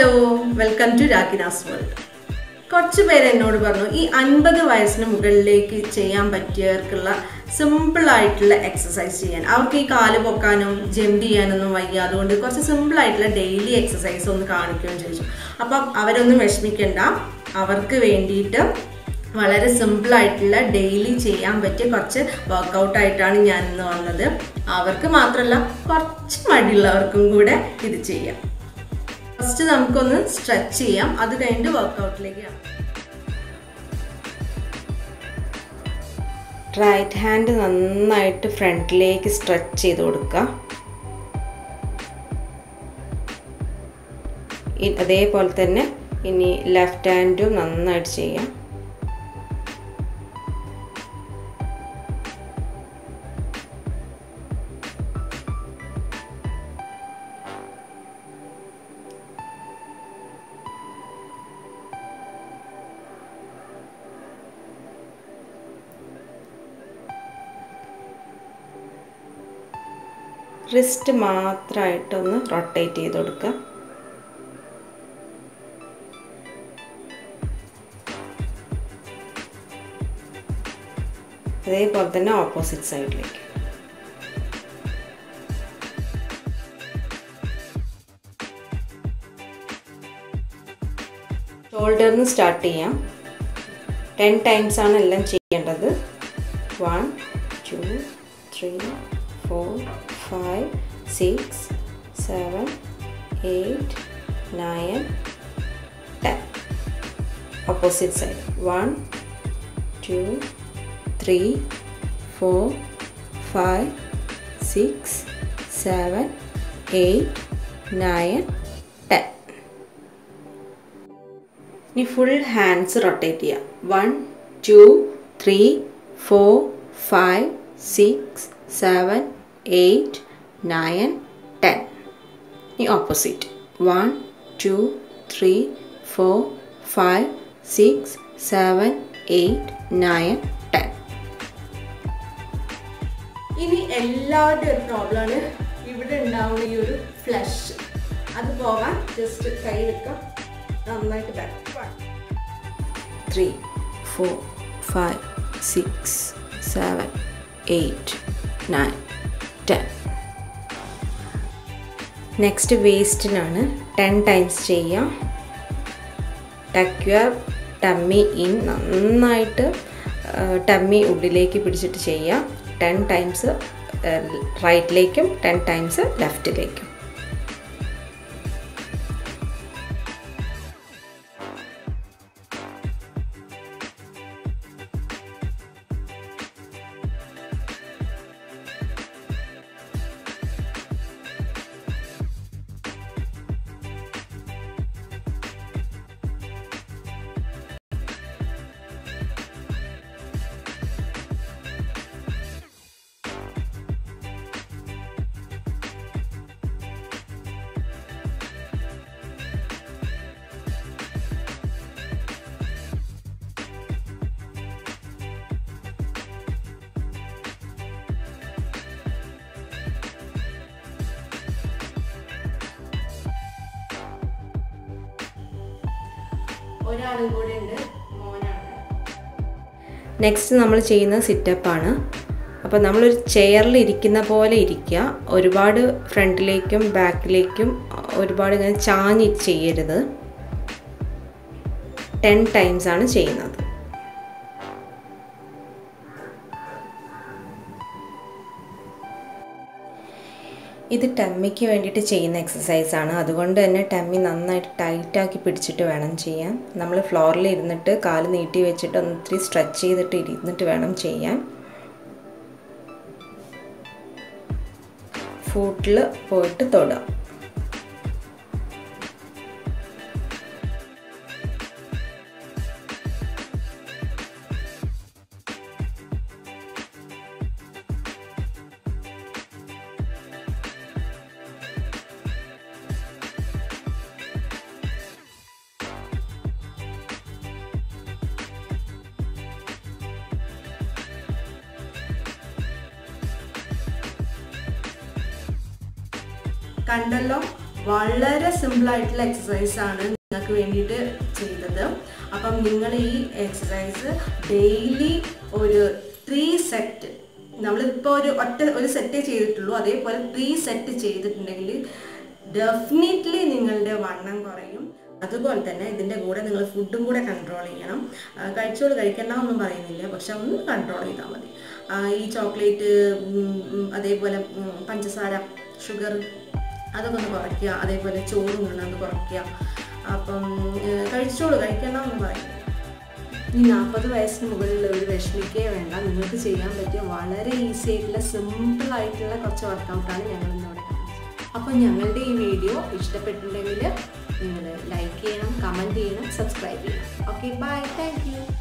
Hello, welcome to RAKINA'S world. കുറച്ച് പേര് എന്നോട് പറഞ്ഞു ഈ 50 വയസ്സിന് മുകളിലേക്ക് ചെയ്യാൻ പറ്റിയവർക്കുള്ള സിമ്പിൾ ആയിട്ടുള്ള എക്സസൈസ് ചെയ്യാൻ അവർക്ക് ഈ കാല് പൊക്കാനും ജമ്പ് ചെയ്യാനൊന്നും വയ്യ അതുകൊണ്ട് കുറച്ച് സിമ്പിൾ ആയിട്ടുള്ള ഡെയിലി എക്സസൈസ് ഒന്ന് കാണിക്കുകയും ചോദിച്ചു. അപ്പം അവരൊന്നും വിഷമിക്കണ്ട, അവർക്ക് വേണ്ടിയിട്ട് വളരെ സിമ്പിൾ ആയിട്ടുള്ള ഡെയിലി ചെയ്യാൻ പറ്റിയ കുറച്ച് വർക്കൗട്ട് ആയിട്ടാണ് ഞാൻ ഇന്ന് വന്നത്. അവർക്ക് മാത്രമല്ല കുറച്ച് മടിയുള്ളവർക്കും കൂടെ ഇത് ചെയ്യാം. ഫസ്റ്റ് നമുക്കൊന്ന് സ്ട്രെച്ച് ചെയ്യാം, അത് കഴിഞ്ഞിട്ട് വർക്കൗട്ടിലേക്ക് കാണാം. റൈറ്റ് ഹാൻഡ് നന്നായിട്ട് ഫ്രണ്ടിലേക്ക് സ്ട്രെച്ച് ചെയ്ത് കൊടുക്കുക. അതേപോലെ തന്നെ ഇനി ലെഫ്റ്റ് ഹാൻഡും നന്നായിട്ട് ചെയ്യാം. റിസ്റ്റ് മാത്രമായിട്ടൊന്ന് റൊട്ടേറ്റ് ചെയ്ത് കൊടുക്കുക. അതേപോലെ തന്നെ ഓപ്പോസിറ്റ് സൈഡിലേക്ക്. ഷോൾഡറിന് സ്റ്റാർട്ട് ചെയ്യാം. 10 times ആണ് എല്ലാം ചെയ്യേണ്ടത്. 1 2 3 4 5 6 7 8 9 10. Opposite side. 1 2 3 4 5 6 7 8 9 10. ഇനി ഫുൾ ഹാൻഡ്സ് റൊട്ടേറ്റ് ചെയ്യാം. 1 2 3 4 5 6 7 8 9 10. The opposite. 1 2 3 4 5 6 7 8 9 10. ഇനി എല്ലാവരുടെയും ഒരു പ്രോബ്ലമാണ് ഇവിടെ ഉണ്ടാവുന്ന ഈ ഒരു ഫ്ലഷ്. അത് പോകാൻ ജസ്റ്റ് കൈ വെക്കാം, നന്നായിട്ട് ബാക്ക്. 3 4 5 6 7 8 9 10. നെക്സ്റ്റ് വേസ്റ്റിനാണ് 10 times ചെയ്യാം. ടക്ക് യുവർ ടമ്മി ഇൻ, നന്നായിട്ട് ടമ്മി ഉള്ളിലേക്ക് പിടിച്ചിട്ട് ചെയ്യാം. 10 times റൈറ്റിലേക്കും 10 times ലെഫ്റ്റിലേക്കും. ഒരാളും കൂടെ ഉണ്ട്, മോനാണ്. നെക്സ്റ്റ് നമ്മൾ ചെയ്യുന്ന സിറ്റപ്പാണ്. അപ്പോൾ നമ്മളൊരു ചെയറിൽ ഇരിക്കുന്ന പോലെ ഇരിക്കുക. ഒരുപാട് ഫ്രണ്ടിലേക്കും ബാക്കിലേക്കും ഒരുപാട് ഇങ്ങനെ ചാഞ്ഞ് ചെയ്യരുത്. 10 times ആണ് ചെയ്യുന്നത്. ഇത് ടമ്മിക്ക് വേണ്ടിയിട്ട് ചെയ്യുന്ന എക്സസൈസാണ്. അതുകൊണ്ട് തന്നെ ടമ്മി നന്നായിട്ട് ടൈറ്റാക്കി പിടിച്ചിട്ട് വേണം ചെയ്യാൻ. നമ്മൾ ഫ്ലോറിൽ ഇരുന്നിട്ട് കാല് നീട്ടി വെച്ചിട്ട് ഒത്തിരി സ്ട്രെച്ച് ചെയ്തിട്ട് ഇരുന്നിട്ട് വേണം ചെയ്യാൻ. ഫുട്ടിൽ പോയിട്ട് തൊടുക. കണ്ടല്ലോ, വളരെ സിമ്പിളായിട്ടുള്ള എക്സസൈസാണ് നിങ്ങൾക്ക് വേണ്ടിയിട്ട് ചെയ്തത്. അപ്പം നിങ്ങൾ ഈ എക്സസൈസ് ഡെയിലി ഒരു 3 സെറ്റ്, നമ്മളിപ്പോൾ ഒരു സെറ്റേ ചെയ്തിട്ടുള്ളൂ, അതേപോലെ 3 സെറ്റ് ചെയ്തിട്ടുണ്ടെങ്കിൽ ഡെഫിനറ്റ്ലി നിങ്ങളുടെ വണ്ണം കുറയും. അതുപോലെ തന്നെ ഇതിൻ്റെ കൂടെ നിങ്ങൾ ഫുഡും കൂടെ കൺട്രോൾ ചെയ്യണം. കഴിക്കണ്ട ഒന്നും പറയുന്നില്ല, പക്ഷെ ഒന്ന് കൺട്രോൾ ചെയ്താൽ മതി. ഈ ചോക്ലേറ്റ്, അതേപോലെ പഞ്ചസാര, ഷുഗർ, അതൊക്കെ ഒന്ന് കുറയ്ക്കുക. അതേപോലെ ചോറ് ഉണ്ണുന്നത് കുറയ്ക്കുക. അപ്പം കഴിക്കണ്ട ഒന്നും പറയുന്നില്ല. ഈ 40 വയസ്സിന് മുകളിലുള്ളവർ വിഷമിക്കേ വേണ്ട. നിങ്ങൾക്ക് ചെയ്യാൻ പറ്റിയ വളരെ ഈസി ആയിട്ടുള്ള സിമ്പിളായിട്ടുള്ള കുറച്ച് വർക്കൗട്ടാണ് ഞങ്ങൾ ഇന്നിവിടെ കാണിച്ചത്. അപ്പോൾ ഞങ്ങളുടെ ഈ വീഡിയോ ഇഷ്ടപ്പെട്ടിട്ടുണ്ടെങ്കിൽ നിങ്ങൾ ലൈക്ക് ചെയ്യണം, കമൻറ്റ് ചെയ്യണം, സബ്സ്ക്രൈബ് ചെയ്യണം. Okay, bye, thank U.